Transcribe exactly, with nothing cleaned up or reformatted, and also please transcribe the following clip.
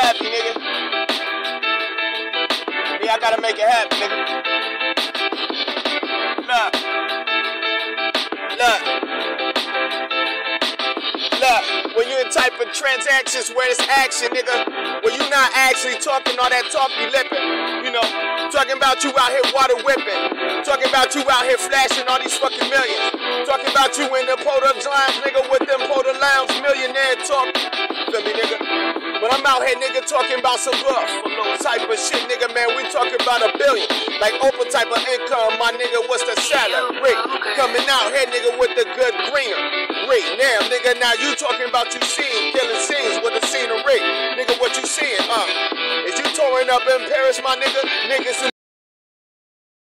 happy, nigga. Yeah, I gotta make it happen, nigga. Look. Look. Look, when you in type of transactions where it's action, nigga, where you not actually talking all that talk, you lipping, you know, talking about you out here water whipping, talking about you out here flashing all these fucking millions, talking about you in the Poda lines, nigga, with them Poda lounge millionaire talk, feel me, nigga? But I'm out here, nigga, talking about some buff, a little type of shit, nigga, man, we talking about a billion, like Oprah type of income, my nigga, what's the salary? Coming out here, nigga, with the good greener. Now, nigga, now you talking about you seeing killing scenes with the scenery. Nigga, what you seeing, uh? Is you touring up in Paris, my nigga? Niggas